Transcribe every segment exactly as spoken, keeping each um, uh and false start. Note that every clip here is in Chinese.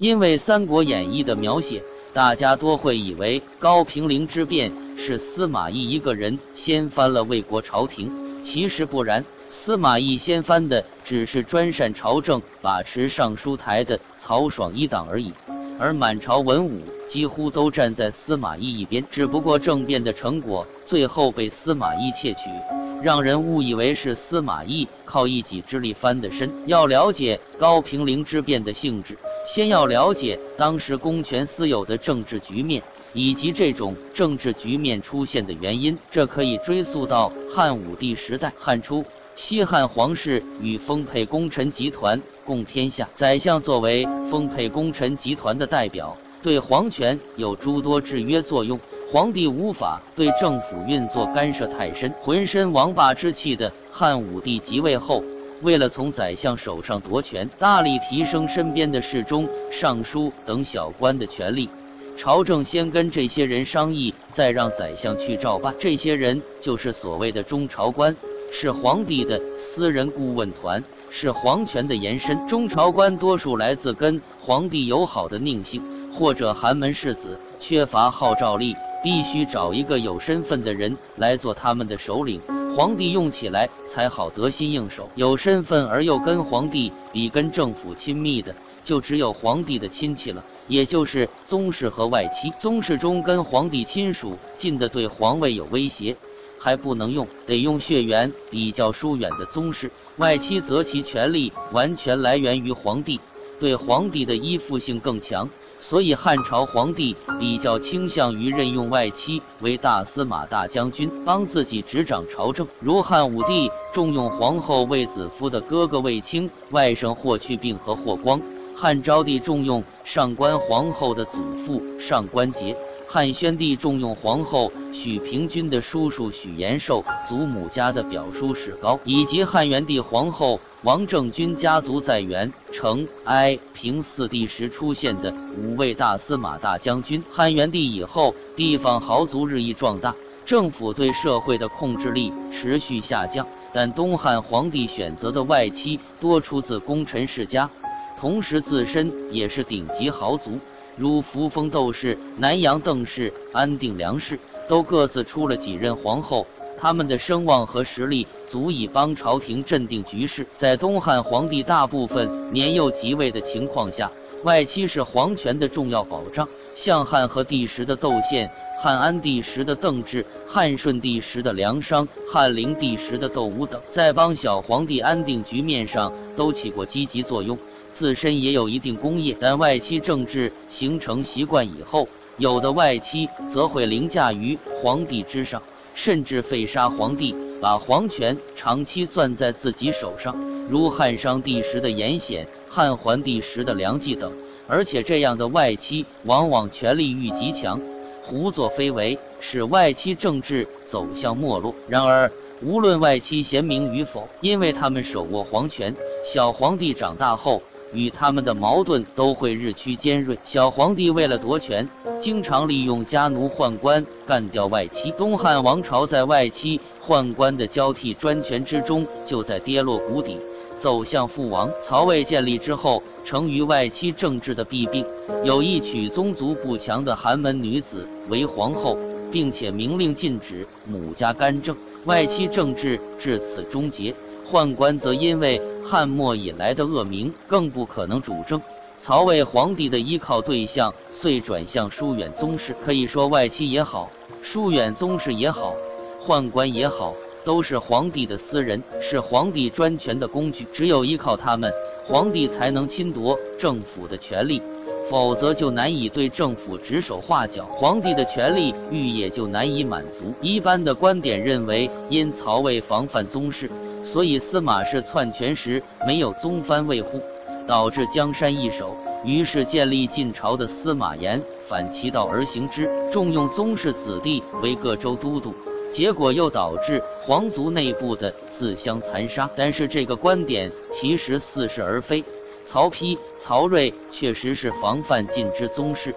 因为《三国演义》的描写，大家多会以为高平陵之变是司马懿一个人掀翻了魏国朝廷，其实不然。司马懿掀翻的只是专擅朝政、把持尚书台的曹爽一党而已，而满朝文武几乎都站在司马懿一边，只不过政变的成果最后被司马懿窃取，让人误以为是司马懿靠一己之力翻的身。要了解高平陵之变的性质，先要了解当时公权私有的政治局面，以及这种政治局面出现的原因。这可以追溯到汉武帝时代。汉初，西汉皇室与丰沛功臣集团共天下，宰相作为丰沛功臣集团的代表，对皇权有诸多制约作用。皇帝无法对政府运作干涉太深，浑身王霸之气的汉武帝即位后，为了从宰相手上夺权，大力提升身边的侍中、尚书等小官的权力。朝政先跟这些人商议，再让宰相去照办。这些人就是所谓的中朝官，是皇帝的私人顾问团，是皇权的延伸。中朝官多数来自跟皇帝友好的佞幸或者寒门士子，缺乏号召力，必须找一个有身份的人来做他们的首领，皇帝用起来才好得心应手。有身份而又跟皇帝比跟政府亲密的，就只有皇帝的亲戚了，也就是宗室和外戚。宗室中跟皇帝亲属近的对皇位有威胁，还不能用，得用血缘比较疏远的宗室。外戚则其权力完全来源于皇帝，对皇帝的依附性更强，所以汉朝皇帝比较倾向于任用外戚为大司马大将军，帮自己执掌朝政。如汉武帝重用皇后卫子夫的哥哥卫青、外甥霍去病和霍光，汉昭帝重用上官皇后的祖父上官桀，汉宣帝重用皇后许平君的叔叔许延寿祖母家的表叔史高，以及汉元帝皇后王政君家族在元、成、哀、平四帝时出现的五位大司马大将军。汉元帝以后，地方豪族日益壮大，政府对社会的控制力持续下降，但东汉皇帝选择的外戚多出自功臣世家，同时自身也是顶级豪族，如扶风窦氏、南阳邓氏、安定梁氏，都各自出了几任皇后，他们的声望和实力足以帮朝廷镇定局势。在东汉皇帝大部分年幼即位的情况下，外戚是皇权的重要保障。像汉和帝时的窦宪、汉安帝时的邓志、汉顺帝时的梁商、汉灵帝时的窦武等，在帮小皇帝安定局面上都起过积极作用，自身也有一定功业。但外戚政治形成习惯以后，有的外戚则会凌驾于皇帝之上，甚至废杀皇帝，把皇权长期攥在自己手上，如汉商帝时的严显、汉桓帝时的梁冀等。而且这样的外戚往往权力欲极强，胡作非为，使外戚政治走向没落。然而无论外戚贤明与否，因为他们手握皇权，小皇帝长大后与他们的矛盾都会日趋尖锐。小皇帝为了夺权，经常利用家奴宦官干掉外戚。东汉王朝在外戚宦官的交替专权之中就在跌落谷底，走向覆亡。曹魏建立之后，成于外戚政治的弊病，有意娶宗族不强的寒门女子为皇后，并且明令禁止母家干政，外戚政治至此终结。宦官则因为汉末以来的恶名，更不可能主政。曹魏皇帝的依靠对象遂转向疏远宗室。可以说，外戚也好，疏远宗室也好，宦官也好，都是皇帝的私人，是皇帝专权的工具。只有依靠他们，皇帝才能侵夺政府的权力，否则就难以对政府指手画脚，皇帝的权力欲也就难以满足。一般的观点认为，因曹魏防范宗室，所以司马氏篡权时没有宗藩卫护，导致江山易手，于是建立晋朝的司马炎反其道而行之，重用宗室子弟为各州都督，结果又导致皇族内部的自相残杀。但是这个观点其实似是而非，曹丕、曹睿确实是防范禁之宗室，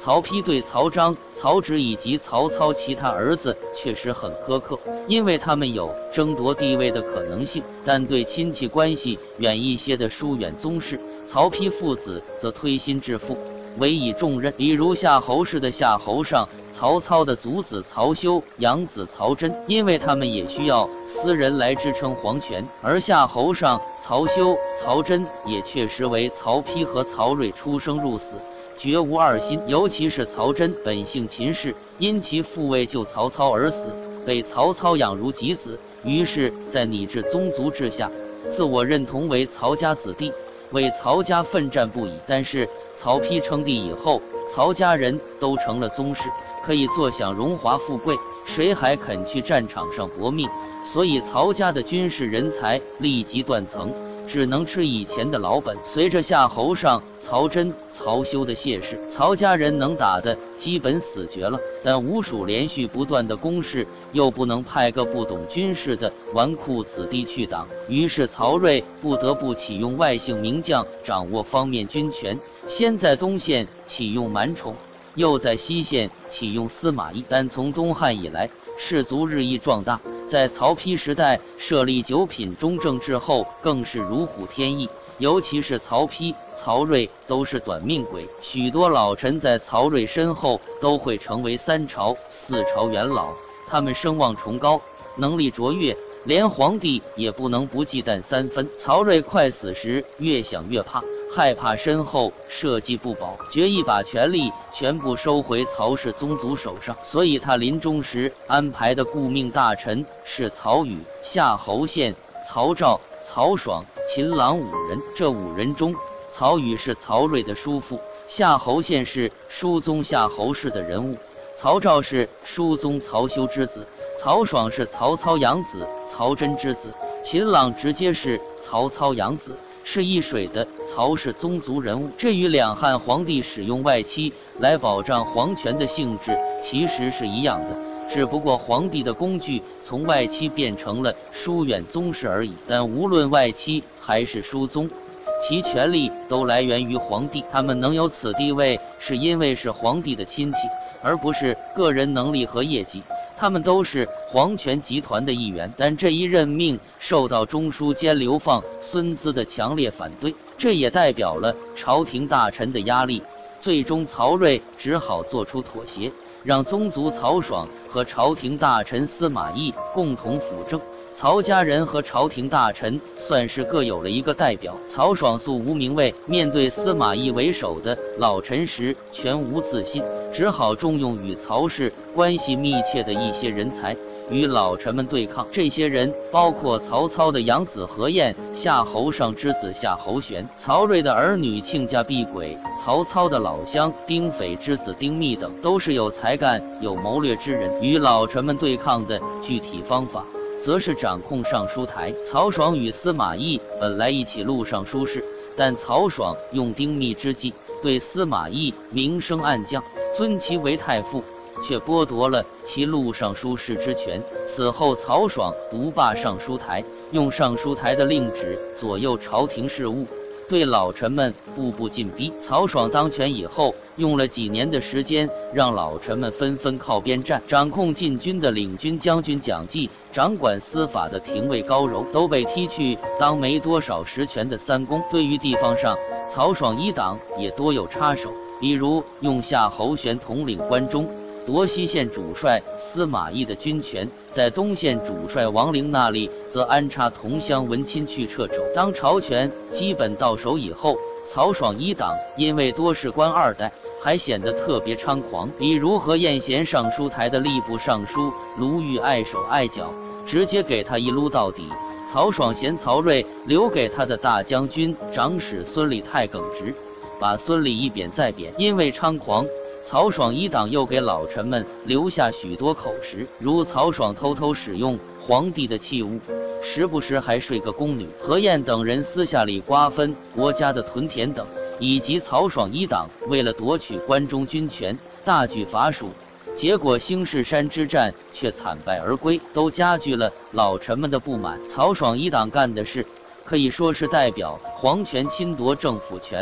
曹丕对曹彰、曹植以及曹操其他儿子确实很苛刻，因为他们有争夺地位的可能性，但对亲戚关系远一些的疏远宗室，曹丕父子则推心置腹，委以重任。比如夏侯氏的夏侯尚、曹操的祖子曹休、养子曹真，因为他们也需要私人来支撑皇权，而夏侯尚、曹休、曹真也确实为曹丕和曹睿出生入死，绝无二心。尤其是曹真本性秦氏，因其父为救曹操而死，被曹操养如己子，于是在拟制宗族制下，自我认同为曹家子弟，为曹家奋战不已。但是曹丕称帝以后，曹家人都成了宗室，可以坐享荣华富贵，谁还肯去战场上搏命？所以曹家的军事人才立即断层，只能吃以前的老本。随着夏侯尚、曹真、曹休的谢世，曹家人能打的基本死绝了，但吴蜀连续不断的攻势，又不能派个不懂军事的纨绔子弟去挡，于是曹睿不得不启用外姓名将掌握方面军权，先在东线启用满宠，又在西线启用司马懿。但从东汉以来，士族日益壮大，在曹丕时代设立九品中正制后，更是如虎添翼。尤其是曹丕、曹睿都是短命鬼，许多老臣在曹睿身后都会成为三朝、四朝元老，他们声望崇高，能力卓越，连皇帝也不能不忌惮三分。曹睿快死时，越想越怕，害怕身后社稷不保，决意把权力全部收回曹氏宗族手上。所以他临终时安排的顾命大臣是曹宇、夏侯宪、曹昭、曹爽、秦朗五人。这五人中，曹宇是曹睿的叔父，夏侯宪是叔宗夏侯氏的人物，曹昭是叔宗曹休之子，曹爽是曹操养子曹真之子，秦朗直接是曹操养子，是一水的曹氏宗族人物。这与两汉皇帝使用外戚来保障皇权的性质其实是一样的，只不过皇帝的工具从外戚变成了疏远宗室而已。但无论外戚还是疏宗，其权力都来源于皇帝，他们能有此地位，是因为是皇帝的亲戚，而不是个人能力和业绩。他们都是皇权集团的一员，但这一任命受到中书监流放孙资的强烈反对，这也代表了朝廷大臣的压力。最终曹睿只好做出妥协，让宗族曹爽和朝廷大臣司马懿共同辅政。曹家人和朝廷大臣算是各有了一个代表。曹爽素无名位，面对司马懿为首的老臣时全无自信，只好重用与曹氏关系密切的一些人才，与老臣们对抗。这些人包括曹操的养子何晏、夏侯尚之子夏侯玄、曹睿的儿女亲家毕轨、曹操的老乡丁斐之子丁密等，都是有才干、有谋略之人。与老臣们对抗的具体方法，则是掌控尚书台。曹爽与司马懿本来一起录尚书事，但曹爽用丁密之计，对司马懿明升暗降，尊其为太傅，却剥夺了其录尚书事之权。此后曹爽独霸尚书台，用尚书台的令旨左右朝廷事务，对老臣们步步进逼。曹爽当权以后，用了几年的时间，让老臣们纷纷靠边站。掌控禁军的领军将军蒋济，掌管司法的廷尉高柔，都被踢去当没多少实权的三公。对于地方上，曹爽一党也多有插手，比如用夏侯玄统领关中，夺西县主帅司马懿的军权，在东县主帅王陵那里则安插同乡文钦去掣肘。当朝权基本到手以后，曹爽一党因为多是官二代，还显得特别猖狂。比如何晏嫌尚书台的吏部尚书卢毓碍手碍脚，直接给他一撸到底。曹爽嫌曹睿留给他的大将军长史孙礼太耿直，把孙礼一贬再贬。因为猖狂，曹爽一党又给老臣们留下许多口实，如曹爽偷偷使用皇帝的器物，时不时还睡个宫女，何晏等人私下里瓜分国家的屯田等，以及曹爽一党为了夺取关中军权，大举伐蜀，结果兴士山之战却惨败而归，都加剧了老臣们的不满。曹爽一党干的事可以说是代表皇权侵夺政府权力，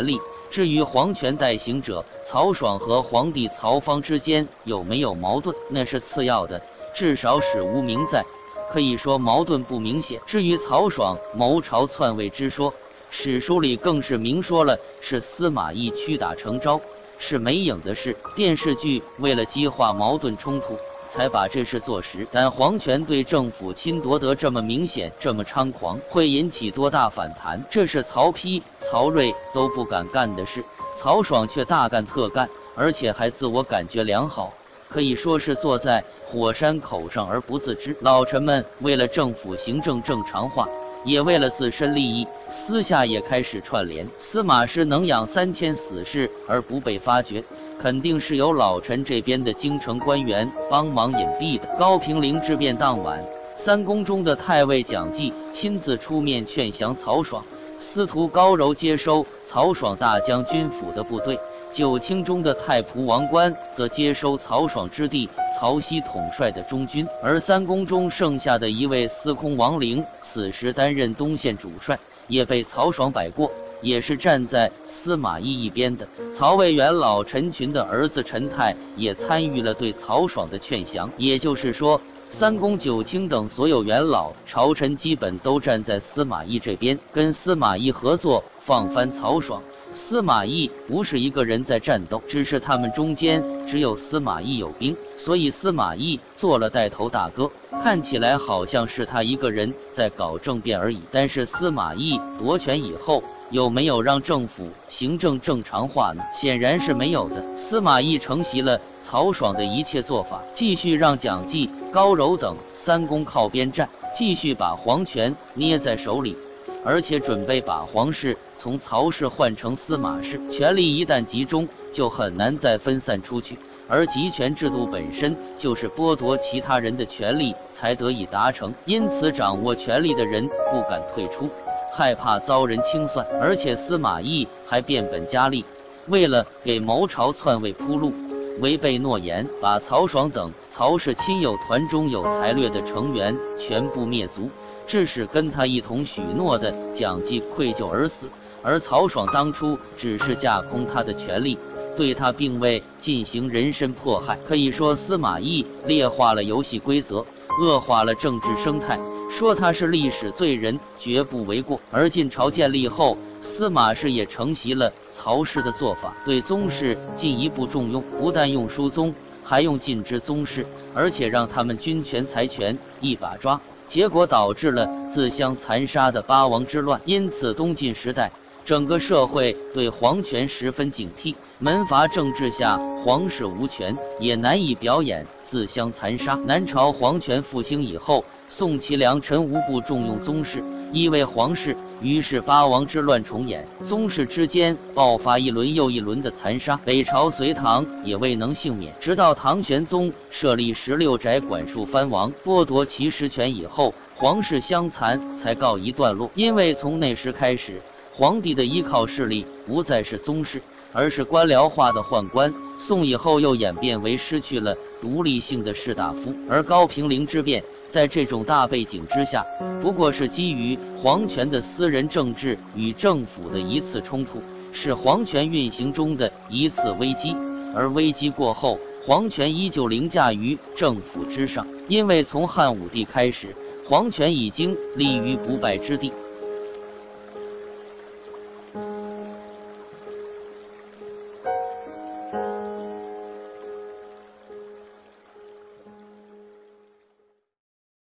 至于皇权代行者曹爽和皇帝曹芳之间有没有矛盾，那是次要的，至少史无明载，可以说矛盾不明显。至于曹爽谋朝篡位之说，史书里更是明说了是司马懿屈打成招，是没影的事。电视剧为了激化矛盾冲突，才把这事做实。但皇权对政府侵夺得这么明显，这么猖狂，会引起多大反弹？这是曹丕、曹睿都不敢干的事，曹爽却大干特干，而且还自我感觉良好，可以说是坐在火山口上而不自知。老臣们为了政府行政正常化，也为了自身利益，私下也开始串联。司马师能养三千死士而不被发觉，肯定是由老臣这边的京城官员帮忙隐蔽的。高平陵之变当晚，三宫中的太尉蒋济亲自出面劝降曹爽，司徒高柔接收曹爽大将军府的部队，九卿中的太仆王冠则接收曹爽之弟曹丕统帅的中军，而三宫中剩下的一位司空王陵，此时担任东线主帅，也被曹爽摆过，也是站在司马懿一边的。曹魏元老陈群的儿子陈泰也参与了对曹爽的劝降，也就是说，三公九卿等所有元老朝臣基本都站在司马懿这边，跟司马懿合作放翻曹爽。司马懿不是一个人在战斗，只是他们中间只有司马懿有兵，所以司马懿做了带头大哥，看起来好像是他一个人在搞政变而已。但是司马懿夺权以后，有没有让政府行政正常化呢？显然是没有的。司马懿承袭了曹爽的一切做法，继续让蒋济、高柔等三公靠边站，继续把皇权捏在手里，而且准备把皇室从曹氏换成司马氏。权力一旦集中，就很难再分散出去，而集权制度本身就是剥夺其他人的权利才得以达成，因此掌握权力的人不敢退出，害怕遭人清算。而且司马懿还变本加厉，为了给谋朝篡位铺路，违背诺言，把曹爽等曹氏亲友团中有才略的成员全部灭族，致使跟他一同许诺的蒋济愧疚而死。而曹爽当初只是架空他的权力，对他并未进行人身迫害。可以说司马懿劣化了游戏规则，恶化了政治生态，说他是历史罪人绝不为过。而晋朝建立后，司马氏也承袭了曹氏的做法，对宗室进一步重用，不但用书宗，还用禁之宗室，而且让他们军权财权一把抓，结果导致了自相残杀的八王之乱。因此东晋时代整个社会对皇权十分警惕，门阀政治下皇室无权，也难以表演自相残杀。南朝皇权复兴以后，宋齐梁陈无不重用宗室，依为皇室，于是八王之乱重演，宗室之间爆发一轮又一轮的残杀。北朝隋唐也未能幸免，直到唐玄宗设立十六宅管束藩王，剥夺其实权以后，皇室相残才告一段落。因为从那时开始，皇帝的依靠势力不再是宗室，而是官僚化的宦官。宋以后又演变为失去了独立性的士大夫。而高平陵之变在这种大背景之下，不过是基于皇权的私人政治与政府的一次冲突，是皇权运行中的一次危机。而危机过后，皇权依旧凌驾于政府之上，因为从汉武帝开始，皇权已经立于不败之地。